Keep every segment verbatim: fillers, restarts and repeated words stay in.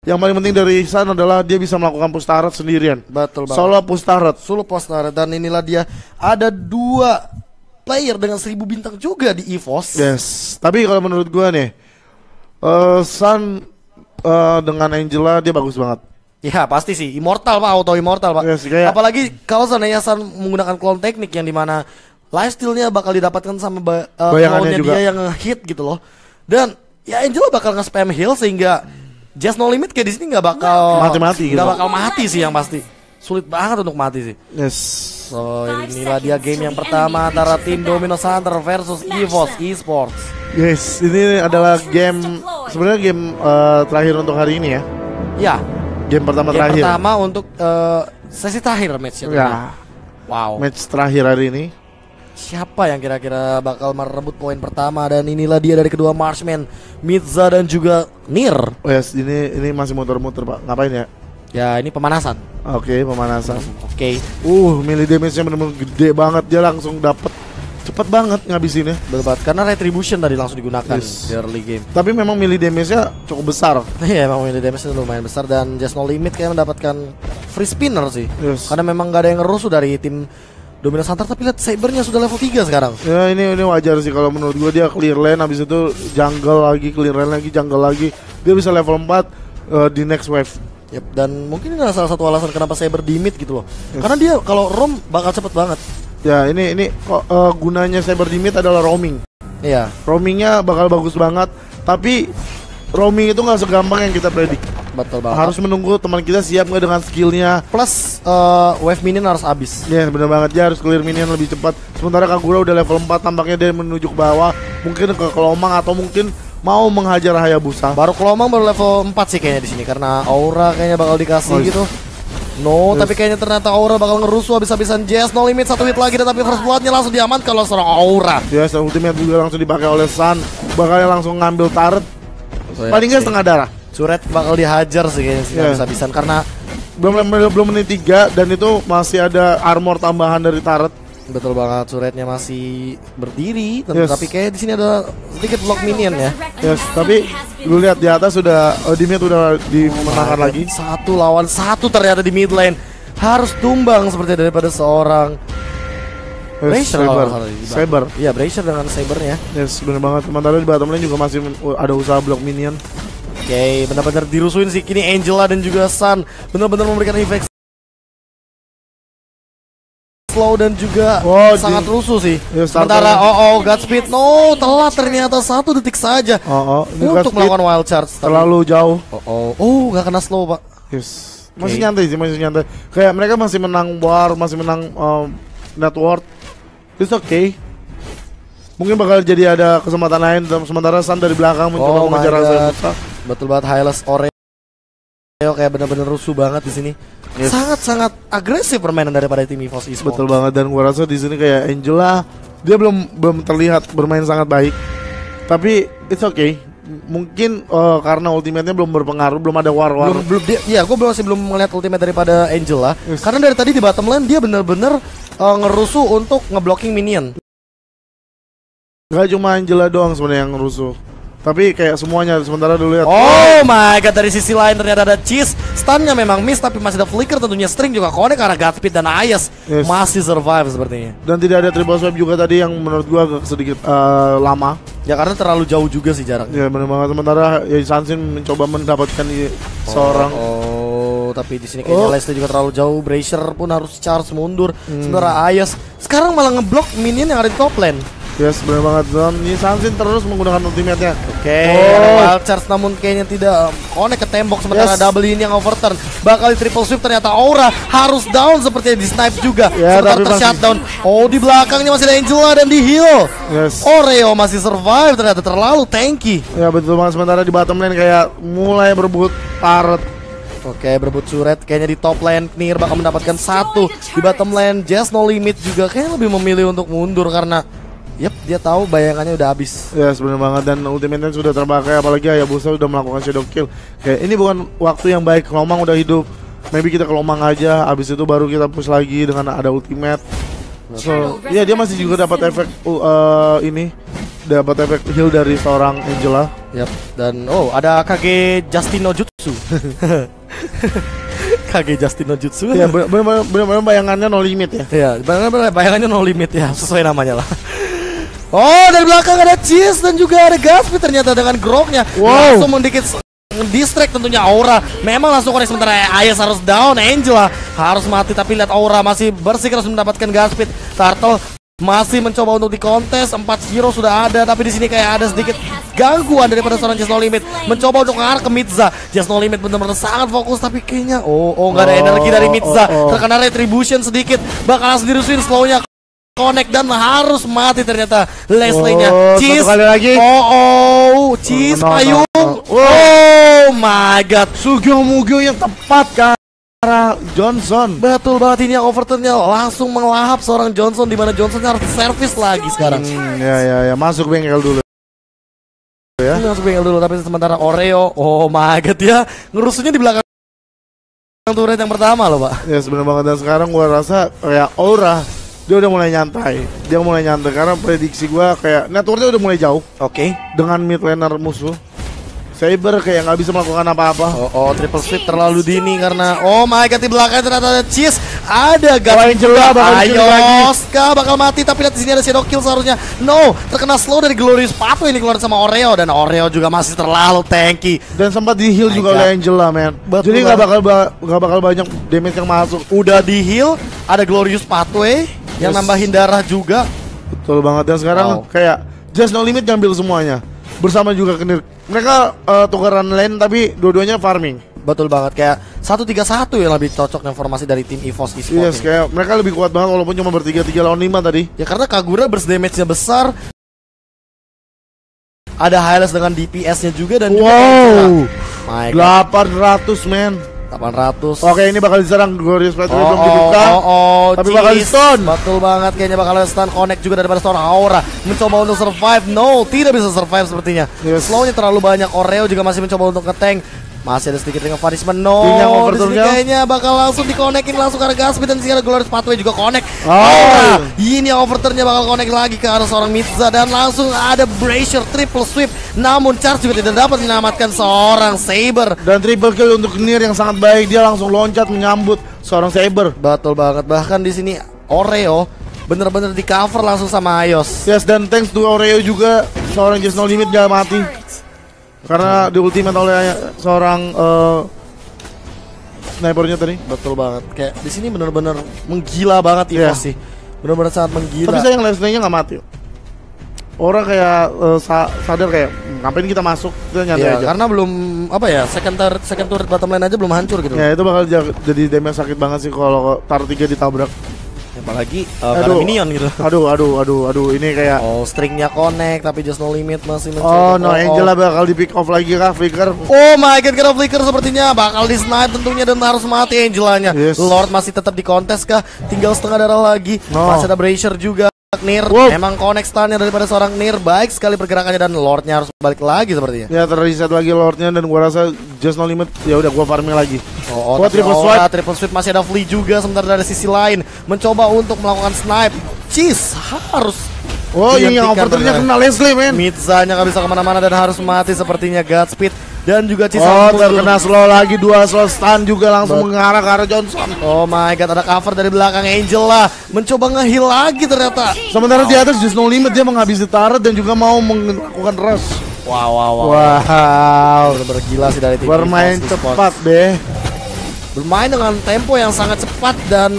yang paling penting dari Sun adalah dia bisa melakukan push turret sendirian. Betul banget. Solo push turret. Solo push turret. Dan inilah dia, ada dua player dengan seribu bintang juga di EVOS. Yes. Tapi kalau menurut gua nih, uh, Sun uh, dengan Angela dia bagus banget. Ya pasti sih, immortal pak, auto immortal pak. Yes, kayak... Apalagi kalau seandainya Sun menggunakan clone teknik yang dimana lifesteal-nya bakal didapatkan sama ba uh, clone-nya dia yang nge-hit gitu loh. Dan ya Angela bakal nge-spam heal sehingga Just No Limit kayak di sini nggak bakal mati-mati gitu. Nggak bakal mati sih yang pasti. Sulit banget untuk mati sih. Yes. So inilah dia game yang pertama antara tim Domino Hunter versus EVOS Esports. Yes, ini adalah game sebenarnya game uh, terakhir untuk hari ini ya. Ya. Game pertama game terakhir. pertama untuk uh, sesi terakhir match ya. Wow. Match terakhir hari ini. Siapa yang kira-kira bakal merebut poin pertama? Dan inilah dia dari kedua marksman, Midza dan juga Nir. Oh yes, ini ini masih muter-muter pak. Ngapain ya? Ya ini pemanasan. Oke, okay, pemanasan. Oke. Okay. Uh, melee damage-nya benar-benar gede banget. Dia langsung dapet cepet banget ngabisinnya. Betul, karena retribution tadi langsung digunakan yes. di early game. Tapi memang melee damage-nya cukup besar. Iya, memang melee damage-nya lumayan besar. Dan Just No Limit kayak mendapatkan free spinner sih. Yes. Karena memang gak ada yang ngerusuh dari tim Domino Hunter, tapi lihat Sabernya sudah level tiga sekarang. Ya ini ini wajar sih kalau menurut gua, dia clear lane habis itu jungle lagi, clear lane lagi, jungle lagi. Dia bisa level empat uh, di next wave. Yep, dan mungkin ini adalah salah satu alasan kenapa Saber di mid gitu loh. Yes. Karena dia kalau roam bakal cepet banget. Ya ini ini kok uh, gunanya Saber di mid adalah roaming. Iya. Roamingnya bakal bagus banget, tapi roaming itu nggak segampang yang kita predik. Betul banget. Harus menunggu teman kita siap nggak dengan skillnya. Plus uh, wave minion harus habis. Ya yeah, bener banget, dia harus clear minion lebih cepat. Sementara Kagura udah level empat, tampaknya dia menuju ke bawah, mungkin ke Kelomang atau mungkin mau menghajar Hayabusa. Baru Kelomang baru level empat sih kayaknya di sini karena aura kayaknya bakal dikasih oh, gitu. No, yes. Tapi kayaknya ternyata Aura bakal ngerusuh habis-habisan. Just No Limit satu hit lagi, tapi first bloodnya langsung diaman kalau seorang Aura. Yes, ultimate juga langsung dipakai oleh Sun. Bakal langsung ngambil turret. Oh, paling nggak setengah darah. Suret bakal dihajar sih kayaknya sih yeah. Habis-habisan karena belum belum menit tiga dan itu masih ada armor tambahan dari turret. Betul banget, Suretnya masih berdiri, yes. Tapi kayak di sini ada sedikit block minion ya. Yes, tapi lu lihat di atas sudah uh, di mid udah dimenangkan oh, lagi. Satu lawan satu ternyata di mid lane. Harus tumbang seperti daripada seorang yes, Bracer. Saber. Saber. Iya, Bracer dengan Sabernya. Yes, benar banget. Sementara di bottom lane juga masih ada usaha block minion. Oke, okay, benar-benar dirusuin sih kini Angela dan juga Sun benar-benar memberikan efek slow dan juga oh, sangat di... rusuh sih. Ya, sementara oh oh Godspeed no telat ternyata satu detik saja oh, oh. untuk melakukan wild charge. Terlalu jauh. Oh oh oh nggak kena slow pak. Yes. Masih okay. nyantai sih, masih nyantai. Kayak mereka masih menang war, masih menang um, network. It's okay. Mungkin bakal jadi ada kesempatan lain. Sementara Sun dari belakang mencoba oh mengejar Hayabusa. Betul banget, Hylas Oreo kayak benar-benar rusuh banget di sini. Yes. Sangat-sangat agresif permainan daripada tim EVOS Esports. Betul banget, dan gua rasa di sini kayak Angela dia belum belum terlihat bermain sangat baik. Tapi it's okay. Mungkin uh, karena ultimate-nya belum berpengaruh, belum ada war-war. Belum, belum dia, iya, gua belum masih belum melihat ultimate daripada Angela. Yes. Karena dari tadi di bottom lane dia benar-benar uh, ngerusuh untuk ngeblocking minion. Gak cuma Angela doang sebenarnya yang ngerusuh, tapi kayak semuanya. Sementara dulu lihat. Oh my god, dari sisi lain ternyata ada Cheese. Stunnya memang miss, tapi masih ada flicker tentunya. String juga connect karena Godspeed dan Ayas yes. masih survive sepertinya. Dan tidak ada triple swipe juga tadi yang menurut gua agak sedikit uh, lama. Ya karena terlalu jauh juga sih jaraknya. Ya benar banget. Sementara ya Sansin mencoba mendapatkan oh, seorang oh tapi di sini kayaknya oh. Leslie juga terlalu jauh. Bracer pun harus charge mundur. Hmm. Sementara Ayas sekarang malah ngeblok minion yang ada di top lane. Yes, benar banget. Dan ini Sansin terus menggunakan ultimate-nya. Oke, okay, oh. wild charge namun kayaknya tidak connect ke tembok. Sementara yes. double ini yang overturn. Bakal di triple sweep, ternyata Aura harus down sepertinya di snipe juga. Ya, sementara ter-shutdown. Oh, di belakangnya masih ada Angela dan di heal. Yes. Oreo masih survive, ternyata terlalu tanky. Ya betul banget. Sementara di bottom lane kayak mulai berebut turret. Oke, berebut suret. Kayaknya di top lane Nir bakal mendapatkan satu. Di bottom lane Just No Limit juga kayaknya lebih memilih untuk mundur karena yep, dia tahu bayangannya udah habis. Ya, yes, benar banget, dan ultimate-nya sudah terpakai, apalagi Hayabusa udah melakukan shadow kill. Kayak ini bukan waktu yang baik. Kelomang udah hidup. Maybe kita Kelomang aja, habis itu baru kita push lagi dengan ada ultimate. So, ya dia masih juga dapat efek uh, ini, dapat efek heal dari seorang Angela. Yap, dan oh ada Kage Justino Jutsu Jutsu. Kage Justin no Jutsu. Ya benar-benar bayangannya no limit ya. Iya, benar-benar bayangannya no limit ya, sesuai namanya lah. Oh, dari belakang ada Cheese dan juga ada Gatsby ternyata dengan groknya. Wow. Langsung mendikit distract tentunya Aura. Memang langsung connect sementara Ayas harus down, Angela harus mati tapi lihat Aura masih bersikeras mendapatkan Gatsby. Turtle masih mencoba untuk dikontes, empat hero sudah ada tapi di sini kayak ada sedikit gangguan daripada seorang Just No Limit mencoba untuk mengarah ke Midza. Just No Limit benar-benar sangat fokus tapi kayaknya oh oh nggak ada oh, energi dari Midza. oh, oh. Terkena retribution sedikit, bakal langsung dirusuin slownya connect dan harus mati ternyata Leslie-nya. Oh, Cheese satu kali lagi. Oh oh, Cheese Oh, no, payung. no, no. Oh my god. Sugyo Mugyo yang tepat kan. Johnson. Betul banget, ini yang overturn-nya langsung mengelahap seorang Johnson di mana Johnson harus servis lagi sekarang. Hmm, ya ya ya masuk bengkel dulu. Ya. Masuk bengkel dulu tapi sementara Oreo, oh my god ya, ngerusuhnya di belakang turret yang pertama loh, Pak. Ya sebenarnya banget dan sekarang gua rasa kayak Aura dia udah mulai nyantai. Dia mulai nyantai karena prediksi gua kayak networknya udah mulai jauh. Oke. Okay. Dengan mid laner musuh. Saber kayak nggak bisa melakukan apa-apa. Oh, oh, triple sweep terlalu dini karena oh my god di belakang ternyata ada Cheese, ada Gatsby juga. Ayo, Ska bakal mati tapi lihat di sini ada shadow kill seharusnya. No, terkena slow dari Glorious Pato ini keluar sama Oreo dan Oreo juga masih terlalu tanky. Dan sempat di heal juga oleh Angela, man. Betul. Jadi nggak bakal nggak bakal banyak damage yang masuk. Udah di heal, ada Glorious Pathway yang yes. nambahin darah juga. Betul banget dan sekarang wow. kayak Just No Limit ngambil semuanya. Bersama juga Knir. Mereka uh, tukeran lane tapi dua-duanya farming. Betul banget, kayak satu tiga satu yang lebih cocok dengan formasi dari tim EVOS Esports. Yes, kayak mereka lebih kuat banget walaupun cuma bertiga tiga lawan lima tadi. Ya karena Kagura burst damage-nya besar. Ada Hylas dengan D P S-nya juga dan wow. juga delapan ratus men. delapan ratus. Oke, ini bakal diserang Glorious Pathway oh, belum dibuka. Oh, oh, tapi geez. bakal di stun. Betul banget, kayaknya bakal stun connect juga daripada seorang Aura. Mencoba untuk survive. No, tidak bisa survive sepertinya. Yes. Slownya terlalu banyak. Oreo juga masih mencoba untuk nge-tank. Masih ada sedikit dengan Farisman. No, di sini kayaknya bakal langsung di-connectin langsung ke arah Gatsby dan sini ada Glorious Pathway juga connect. Oh, oh ini yang overturn-nya bakal connect lagi ke arah seorang Midza dan langsung ada Brazier triple sweep. Namun Charge juga tidak dapat menyelamatkan seorang Saber. Dan triple kill untuk Knir yang sangat baik. Dia langsung loncat menyambut seorang Saber. Betul banget. Bahkan di sini Oreo bener-bener di cover langsung sama Ayos. Yes, dan thanks to Oreo juga seorang Just No Limit gak mati. Karena di ultimate oleh seorang uh, snipernya tadi. Betul banget. Kayak di sini benar-benar menggila banget EVOS yeah. sih. Benar-benar sangat menggila. Tapi sayang Leslie-nya nggak mati. Orang kayak uh, sa sadar kayak ngapain kita masuk, kita nyantai yeah, aja. Karena belum apa ya, second turret second turret bottom lane aja belum hancur gitu. Ya, itu bakal jadi damage sakit banget sih kalau tar tiga ditabrak. Apalagi uh, karena minion gitu. Aduh, aduh, aduh, aduh, ini kayak oh stringnya connect tapi Just No Limit masih mencoba. Oh no, oh, Angela oh. bakal di pick off lagi kah Flicker? Oh my god, kira Flicker sepertinya bakal di snipe tentunya dan harus mati Angelanya. Yes. Lord masih tetap di kontes kah? Tinggal setengah darah lagi. No. Masih ada Brazier juga. Nir, wow. Memang connect stunnya daripada seorang Nir baik sekali pergerakannya dan Lordnya harus balik lagi sepertinya. Ya terreset lagi Lordnya dan gua rasa Just No Limit ya udah gua farming lagi. Oh, oh triple swipe, triple swipe masih ada Flea juga sementara dari sisi lain mencoba untuk melakukan snipe. Cheese harus. Oh ini yang overturn-nya kena Leslie men. Midza-nya gak bisa kemana-mana dan harus mati sepertinya Godspeed. Dan juga Cheese oh terkena slow lagi, dua slow stun juga langsung But, mengarah ke arah Johnson. Oh my god, ada cover dari belakang Angela mencoba nge-heal lagi ternyata. Sementara wow. di atas Just No Limit dia menghabisi turret dan juga mau melakukan rush. Wow wow wow. Wow, bener-bener gila sih dari tim bermain cepat deh. Bermain dengan tempo yang sangat cepat dan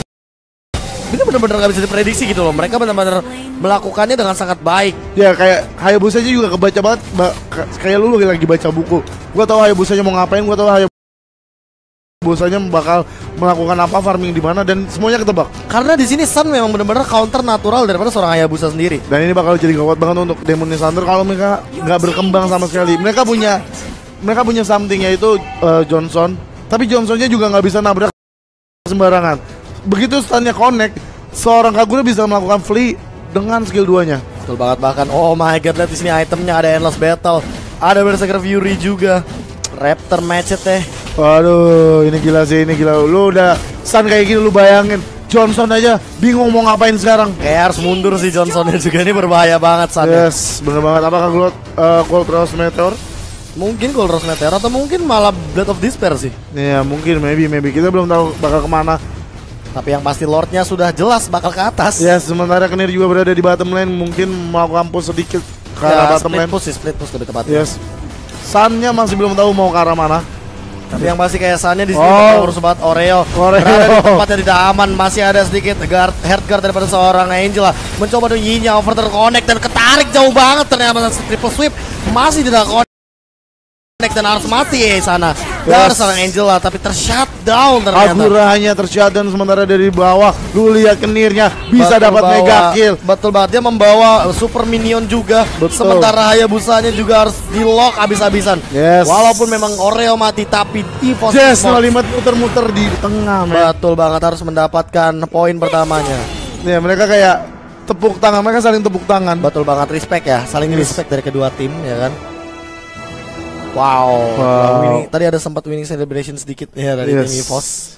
ini benar-benar gak bisa diprediksi gitu loh. Mereka benar-benar melakukannya dengan sangat baik. Ya kayak Hayabusanya juga kebaca banget. Kayak lu lagi baca buku. Gua tahu Hayabusanya mau ngapain. Gua tahu Hayabusanya bakal melakukan apa, farming di mana dan semuanya ketebak. Karena di sini Sun memang benar-benar counter natural daripada seorang Hayabusa sendiri. Dan ini bakal jadi gawat banget untuk Demon Thunder kalau mereka nggak berkembang sama sekali. Mereka punya mereka punya something yaitu uh, Johnson. Tapi Johnsonnya juga nggak bisa nabrak sembarangan. Begitu stunnya connect, seorang Kagura bisa melakukan flee dengan skill duanya. Betul banget, bahkan oh my god, lihat di sini itemnya ada Endless Battle, ada Berserker Fury juga, Raptor Matchet teh. Waduh, ini gila sih, ini gila. Lu udah stun kayak gini, lu bayangin Johnson aja bingung mau ngapain sekarang. Kayak harus mundur sih Johnsonnya juga, ini berbahaya banget Sun. Yes, bener banget. Apakah Gold uh, Gold Rose Meteor? Mungkin Gold Rush Meteor atau mungkin malah Blade of Despair sih. Iya mungkin maybe maybe kita belum tahu bakal kemana. Tapi yang pasti Lordnya sudah jelas bakal ke atas. Ya sementara Knir juga berada di bottom lane, mungkin melakukan push sedikit ke arah Ya, bottom split lane. push sih, split push lebih tepatnya. Yes. Sunnya masih belum tahu mau ke arah mana. Tapi yang pasti kayak Sunnya di sini Oh. harus banget Oreo. Oreo. Berada di tempat yang tidak aman, masih ada sedikit guard, head guard daripada seorang Angela. Mencoba Dunyinya over terconnect dan ketarik jauh banget ternyata triple sweep masih tidak connect dan harus mati ya sana. Dari Yes. seorang Angela tapi tershutdown ternyata. Agura hanya tershutdown sementara dari bawah. Lu lihat Knirnya bisa Betul dapat bawa- mega kill. Betul banget, dia membawa super minion juga. Betul. Sementara Hayabusanya juga harus di lock abis-abisan. Yes. Walaupun memang Oreo mati tapi Evos Jess Evos- Nolimet muter-muter di tengah, men. betul banget harus mendapatkan poin pertamanya. Ya mereka kayak tepuk tangan, mereka saling tepuk tangan. Betul banget, respect ya, saling Yes. respect dari kedua tim ya kan. Wow, Wow. Winning- tadi ada sempat winning celebration sedikit ya dari Yes. tim Evos.